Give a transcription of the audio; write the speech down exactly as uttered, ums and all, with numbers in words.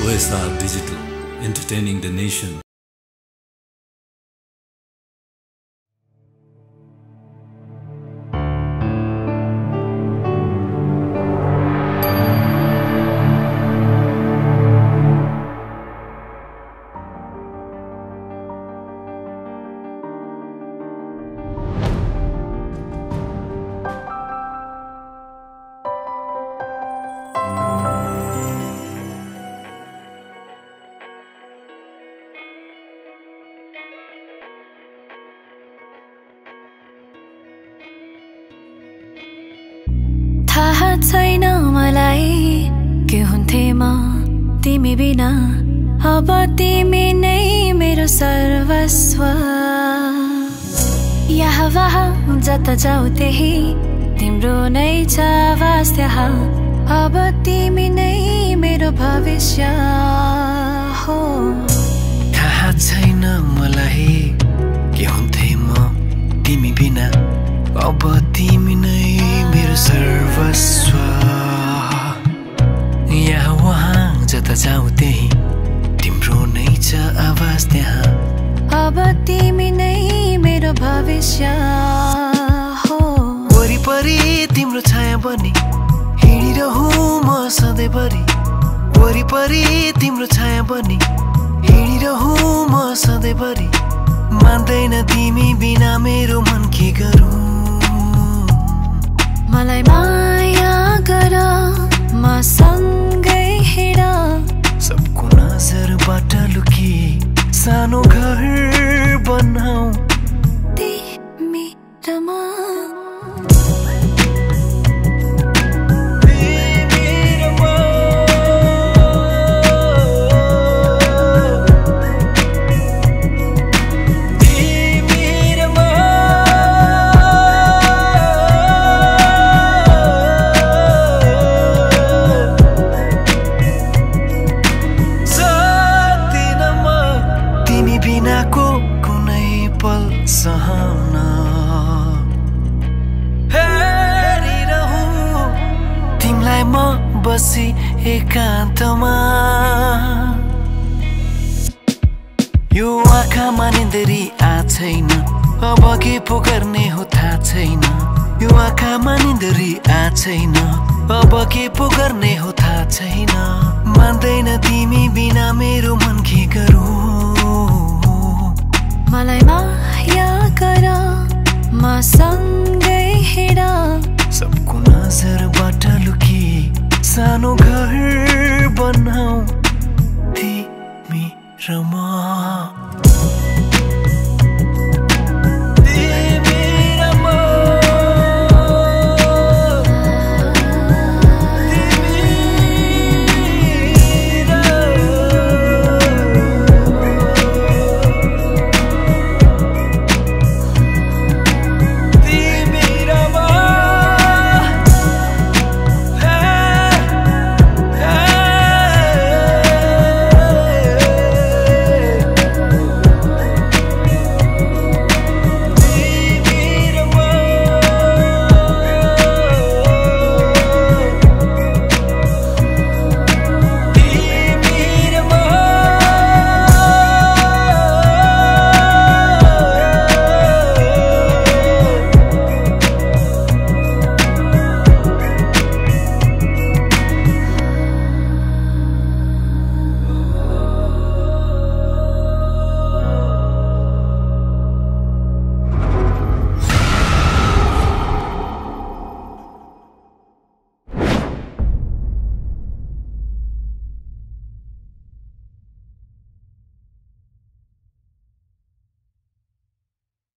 O S R Digital, entertaining the nation. थाहा छैन मलाई के हुन्थे म तिमी बिना अब तिमी नै मेरो सर्वस्व यहाँ वहाँ जता जाऊ त्यही तिम्रो नै छ आवाज त्यहाँ अब तिमी नै मेरो भविष्य हो थाहा छैन मलाई के हुन्थे म तिमी बिना अब तिमी नै मेरो सर्वस्व यहाँ वहाँ जता जाऊ त्यही तिम्रो नै छ आवाज त्यहाँ अब तिमी नै मेरो भविष्य हो वरिपरि तिम्रो छाया बनी हिँडिरहूँ म सधैँभरि वरिपरि तिम्रो छाया बनी हिँडिरहूँ म सधैँभरि मान्दैन तिमी बिना मेरो मन के गरौँ मलाई माया गर म सँगै हिँड सबको नजरबाट लुकी सानो घर बनाऊ तिमी र म बिनाको कुनै पल सहन हेरिरहूँ तिमीलाई म बसी एकान्तमा यो आँखामा निन्द्री आछैन अब के पो गर्ने हो थाहा छैन यो आँखामा निन्द्री आछैन अब के पो गर्ने हो थाहा छैन मान्दैन तिमी बिना मेरो मन के गरौँ मलाई माया गर म सँगै हिँड सबको नजरबाट लुकी सानो घर बनाऊ तिमी र म